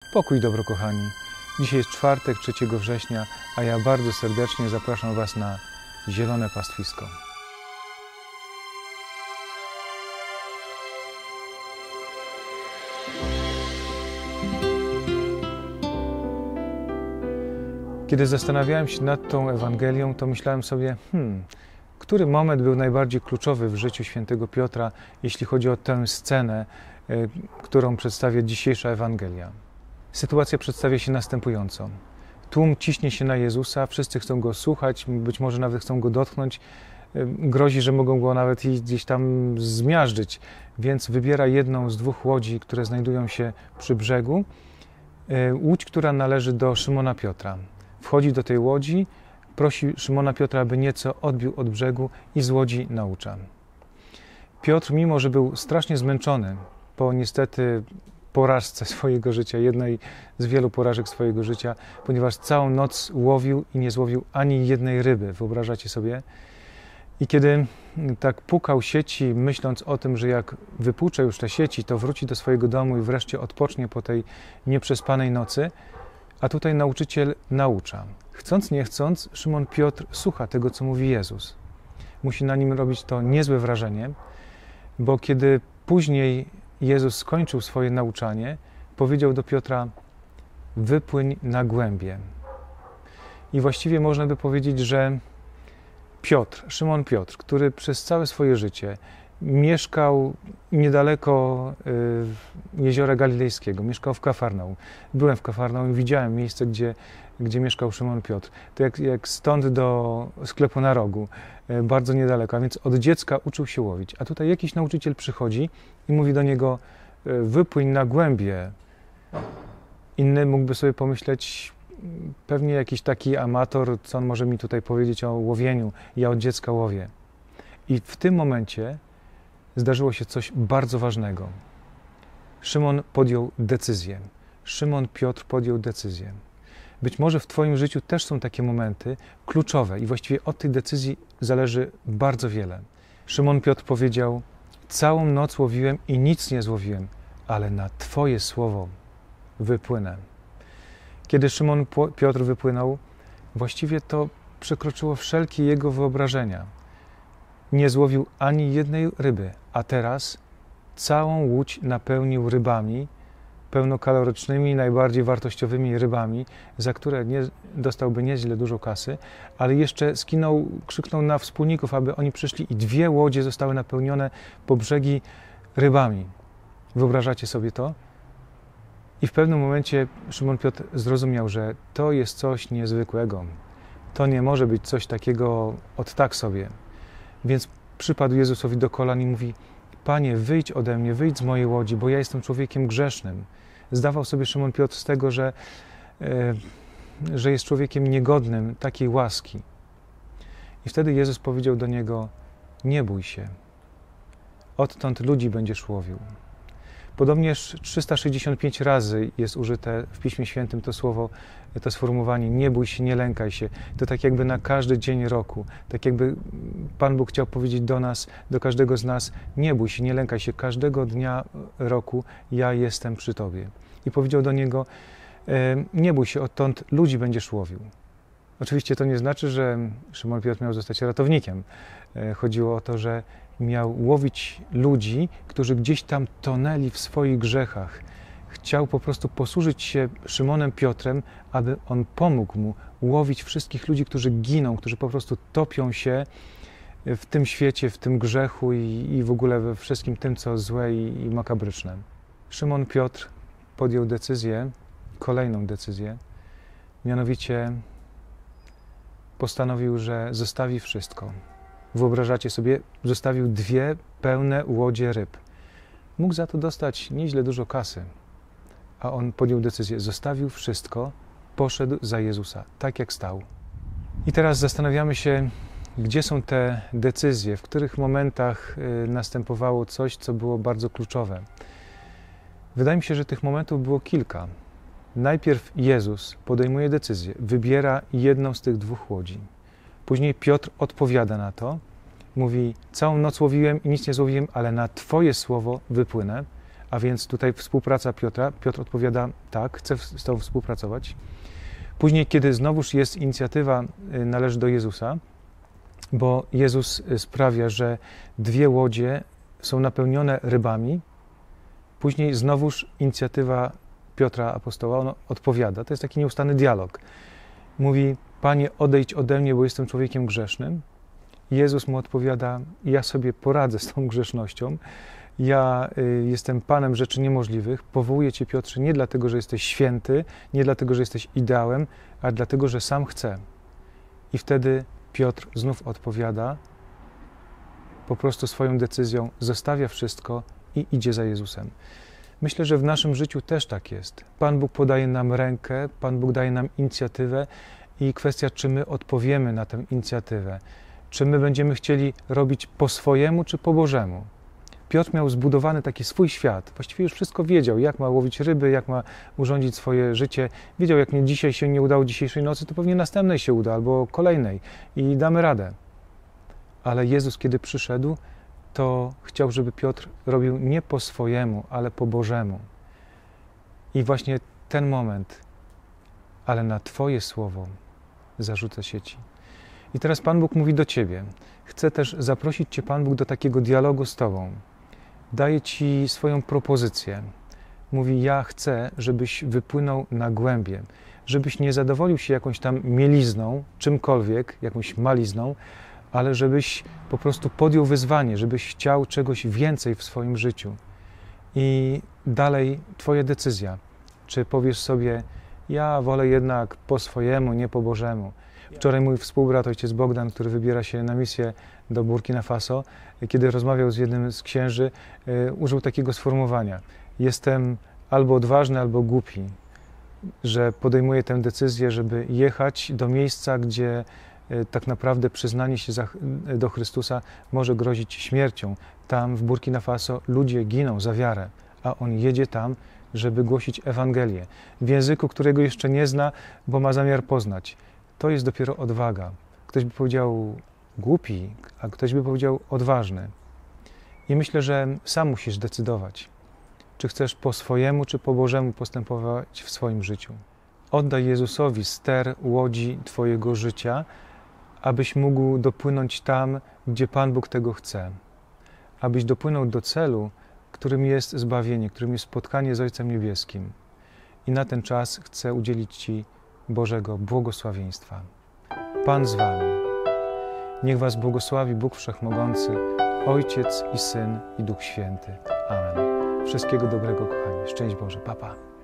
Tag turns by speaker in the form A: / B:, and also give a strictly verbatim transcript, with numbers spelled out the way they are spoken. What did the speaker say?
A: Pokój dobro, kochani. Dzisiaj jest czwartek, trzeciego września, a ja bardzo serdecznie zapraszam Was na Zielone Pastwisko. Kiedy zastanawiałem się nad tą Ewangelią, to myślałem sobie, hmm, który moment był najbardziej kluczowy w życiu świętego Piotra, jeśli chodzi o tę scenę, y, którą przedstawia dzisiejsza Ewangelia. Sytuacja przedstawia się następująco. Tłum ciśnie się na Jezusa, wszyscy chcą Go słuchać, być może nawet chcą Go dotknąć. Grozi, że mogą Go nawet i gdzieś tam zmiażdżyć, więc wybiera jedną z dwóch łodzi, które znajdują się przy brzegu. Łódź, która należy do Szymona Piotra. Wchodzi do tej łodzi, prosi Szymona Piotra, aby nieco odbił od brzegu i z łodzi naucza. Piotr, mimo że był strasznie zmęczony po niestety porażce swojego życia, jednej z wielu porażek swojego życia, ponieważ całą noc łowił i nie złowił ani jednej ryby, wyobrażacie sobie? I kiedy tak pukał sieci, myśląc o tym, że jak wypłucze już te sieci, to wróci do swojego domu i wreszcie odpocznie po tej nieprzespanej nocy, a tutaj nauczyciel naucza. Chcąc, nie chcąc, Szymon Piotr słucha tego, co mówi Jezus. Musi na nim robić to niezłe wrażenie, bo kiedy później Jezus skończył swoje nauczanie, powiedział do Piotra: wypłyń na głębię. I właściwie można by powiedzieć, że Piotr, Szymon Piotr, który przez całe swoje życie mieszkał niedaleko y, Jeziora Galilejskiego, mieszkał w Kafarnaum. Byłem w Kafarnaum i widziałem miejsce, gdzie, gdzie mieszkał Szymon Piotr. To jak, jak stąd do sklepu na rogu, y, bardzo niedaleko, a więc od dziecka uczył się łowić. A tutaj jakiś nauczyciel przychodzi i mówi do niego: y, wypłyń na głębię. Inny mógłby sobie pomyśleć, pewnie jakiś taki amator, co on może mi tutaj powiedzieć o łowieniu. Ja od dziecka łowię. I w tym momencie zdarzyło się coś bardzo ważnego. Szymon podjął decyzję. Szymon Piotr podjął decyzję. Być może w Twoim życiu też są takie momenty kluczowe i właściwie od tej decyzji zależy bardzo wiele. Szymon Piotr powiedział: całą noc łowiłem i nic nie złowiłem, ale na Twoje słowo wypłynę. Kiedy Szymon Piotr wypłynął, właściwie to przekroczyło wszelkie jego wyobrażenia. Nie złowił ani jednej ryby, a teraz całą łódź napełnił rybami, pełnokalorycznymi, najbardziej wartościowymi rybami, za które nie, dostałby nieźle dużo kasy, ale jeszcze skinął, krzyknął na wspólników, aby oni przyszli i dwie łodzie zostały napełnione po brzegi rybami. Wyobrażacie sobie to? I w pewnym momencie Szymon Piotr zrozumiał, że to jest coś niezwykłego. To nie może być coś takiego od tak sobie. Więc przypadł Jezusowi do kolan i mówi: Panie, wyjdź ode mnie, wyjdź z mojej łodzi, bo ja jestem człowiekiem grzesznym. Zdawał sobie Szymon Piotr z tego, że, e, że jest człowiekiem niegodnym takiej łaski. I wtedy Jezus powiedział do niego: nie bój się, odtąd ludzi będziesz łowił. Podobnież trzysta sześćdziesiąt pięć razy jest użyte w Piśmie Świętym to słowo, to sformułowanie: nie bój się, nie lękaj się. To tak jakby na każdy dzień roku, tak jakby Pan Bóg chciał powiedzieć do nas, do każdego z nas: nie bój się, nie lękaj się, każdego dnia roku ja jestem przy Tobie. I powiedział do niego: nie bój się, odtąd ludzi będziesz łowił. Oczywiście to nie znaczy, że Szymon Piotr miał zostać ratownikiem. Chodziło o to, że miał łowić ludzi, którzy gdzieś tam tonęli w swoich grzechach. Chciał po prostu posłużyć się Szymonem Piotrem, aby on pomógł mu łowić wszystkich ludzi, którzy giną, którzy po prostu topią się w tym świecie, w tym grzechu i, i w ogóle we wszystkim tym, co złe i, i makabryczne. Szymon Piotr podjął decyzję, kolejną decyzję, mianowicie postanowił, że zostawi wszystko. Wyobrażacie sobie, zostawił dwie pełne łodzie ryb. Mógł za to dostać nieźle dużo kasy, a on podjął decyzję, zostawił wszystko, poszedł za Jezusa, tak jak stał. I teraz zastanawiamy się, gdzie są te decyzje, w których momentach następowało coś, co było bardzo kluczowe. Wydaje mi się, że tych momentów było kilka. Najpierw Jezus podejmuje decyzję, wybiera jedną z tych dwóch łodzi. Później Piotr odpowiada na to, mówi: całą noc łowiłem i nic nie złowiłem, ale na Twoje słowo wypłynę. A więc tutaj współpraca Piotra. Piotr odpowiada, tak, chcę z Tobą współpracować. Później, kiedy znowuż jest inicjatywa, należy do Jezusa, bo Jezus sprawia, że dwie łodzie są napełnione rybami. Później znowuż inicjatywa Piotra apostoła, on odpowiada. To jest taki nieustanny dialog. Mówi, Panie, odejdź ode mnie, bo jestem człowiekiem grzesznym. Jezus mu odpowiada, ja sobie poradzę z tą grzesznością. Ja y, jestem Panem rzeczy niemożliwych. Powołuję Cię, Piotrze, nie dlatego, że jesteś święty, nie dlatego, że jesteś ideałem, ale dlatego, że sam chcę. I wtedy Piotr znów odpowiada, po prostu swoją decyzją zostawia wszystko i idzie za Jezusem. Myślę, że w naszym życiu też tak jest. Pan Bóg podaje nam rękę, Pan Bóg daje nam inicjatywę i kwestia, czy my odpowiemy na tę inicjatywę. Czy my będziemy chcieli robić po swojemu, czy po Bożemu. Piotr miał zbudowany taki swój świat. Właściwie już wszystko wiedział, jak ma łowić ryby, jak ma urządzić swoje życie. Wiedział, jak nie dzisiaj się nie udało dzisiejszej nocy, to pewnie następnej się uda, albo kolejnej i damy radę. Ale Jezus, kiedy przyszedł, to chciał, żeby Piotr robił nie po swojemu, ale po Bożemu. I właśnie ten moment, ale na Twoje słowo zarzucę sieci. I teraz Pan Bóg mówi do Ciebie. Chce też zaprosić Cię Pan Bóg do takiego dialogu z Tobą. Daje Ci swoją propozycję. Mówi, ja chcę, żebyś wypłynął na głębie, żebyś nie zadowolił się jakąś tam mielizną, czymkolwiek, jakąś malizną, ale żebyś po prostu podjął wyzwanie, żebyś chciał czegoś więcej w swoim życiu. I dalej Twoja decyzja. Czy powiesz sobie, ja wolę jednak po swojemu, nie po Bożemu. Wczoraj mój współbrat, ojciec Bogdan, który wybiera się na misję do Burkina Faso, kiedy rozmawiał z jednym z księży, użył takiego sformułowania. Jestem albo odważny, albo głupi, że podejmuję tę decyzję, żeby jechać do miejsca, gdzie tak naprawdę przyznanie się do Chrystusa może grozić śmiercią. Tam w Burkina Faso ludzie giną za wiarę, a on jedzie tam, żeby głosić Ewangelię w języku, którego jeszcze nie zna, bo ma zamiar poznać. To jest dopiero odwaga. Ktoś by powiedział głupi, a ktoś by powiedział odważny. I myślę, że sam musisz decydować, czy chcesz po swojemu, czy po Bożemu postępować w swoim życiu. Oddaj Jezusowi ster łodzi Twojego życia, abyś mógł dopłynąć tam, gdzie Pan Bóg tego chce. Abyś dopłynął do celu, którym jest zbawienie, którym jest spotkanie z Ojcem Niebieskim. I na ten czas chcę udzielić Ci Bożego błogosławieństwa. Pan z Wami. Niech Was błogosławi Bóg Wszechmogący, Ojciec i Syn i Duch Święty. Amen. Wszystkiego dobrego, kochani. Szczęść Boże. Pa, pa.